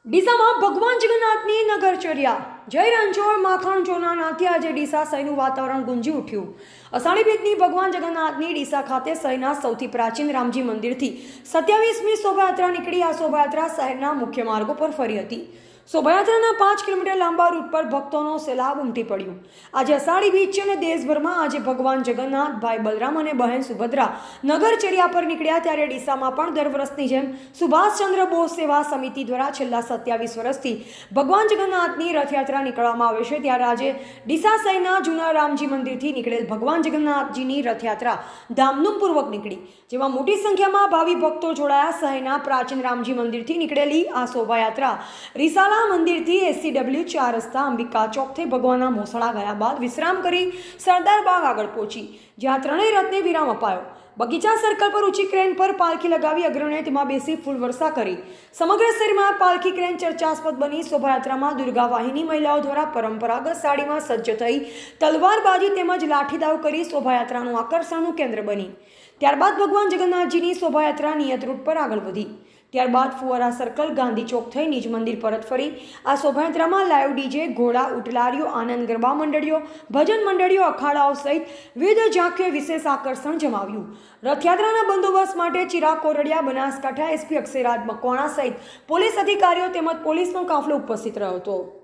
ડીસામાં ભગવાન જગન્નાથની નગરચર્યા જય રણછોડ માખણ ચોનાનાથી આજે ડીસા શહેરનું વાતાવરણ ગુંજી ઉઠ્યું। અષાઢી બીજની ભગવાન જગન્નાથની ડીસા ખાતે શહેરના સૌથી પ્રાચીન રામજી મંદિરથી 27મી શોભાયાત્રા નીકળી। આ શોભાયાત્રા શહેરના મુખ્ય માર્ગો પર ફરી હતી। શોભાયાત્રાના 5 કિલોમીટર લાંબા રૂટ પર ભક્તોનો સેલાબ ઉમટી પડ્યો। આજે અષાઢી બીજ છે અને દેશભરમાં આજે ભગવાન જગન્નાથ, ભાઈ બલરામ અને બહેન સુભદ્રા નગરચર્યા પર નીકળ્યા। ત્યારે ડીસામાં પણ દર વર્ષની જેમ સુભાષચંદ્ર બોઝ સેવા સમિતિ દ્વારા છેલ્લા 27 વર્ષથી ભગવાન જગન્નાથની રથયાત્રા નીકળવામાં આવે છે। ત્યારે આજે ડીસા શહેરના જૂના રામજી મંદિરથી નીકળેલ ભગવાન જગન્નાથજીની રથયાત્રા ધામધૂમપૂર્વક નીકળી, જેમાં મોટી સંખ્યામાં ભાવિ ભક્તો જોડાયા। શહેરના પ્રાચીન રામજી મંદિરથી નીકળેલી આ શોભાયાત્રા રીસાલા મંદિરથી SCW 4 રસ્તા અંબિકા ચોકથી ભગવાનના મોસળા ગયા બાદ વિશ્રામ કરી સરદાર બાગ આગળ પહોંચી, જ્યાં ત્રણેય રથને વિરામ અપાયો। બગીચા સર્કલ પર ઊંચી ક્રેન પર પાલખી લગાવી અગ્રણીએ તેમાં બેસી ફૂલવર્ષા કરી। સમગ્ર શહેરમાં પાલખી ક્રેન ચર્ચાસ્પદ બની। શોભાયાત્રામાં દુર્ગા વાહિની મહિલાઓ દ્વારા પરંપરાગત સાડીમાં સજ્જ થઈ તલવારબાજી તેમજ લાઠીદાવ કરી શોભાયાત્રાનું આકર્ષણનું કેન્દ્ર બની। ત્યારબાદ ભગવાન જગન્નાથજીની શોભાયાત્રા નિયત રૂટ પર આગળ વધી। ત્યારબાદ ફુવારા સર્કલ, ગાંધી ચોક થઈ નિજ મંદિર પરત ફરી। આ શોભાયાત્રામાં લાઈવ ડીજે, ઘોડા, ઉટલારીઓ, આનંદ ગરબા મંડળીઓ, ભજન મંડળીઓ, અખાડાઓ સહિત વિવિધ ઝાંખીઓએ વિશેષ આકર્ષણ જમાવ્યું। રથયાત્રાના બંદોબસ્ત માટે ચિરાગ કોરડિયા, બનાસકાંઠા SP અક્ષયરાજ મકવાણા સહિત પોલીસ અધિકારીઓ તેમજ પોલીસનો કાફલો ઉપસ્થિત રહ્યો હતો।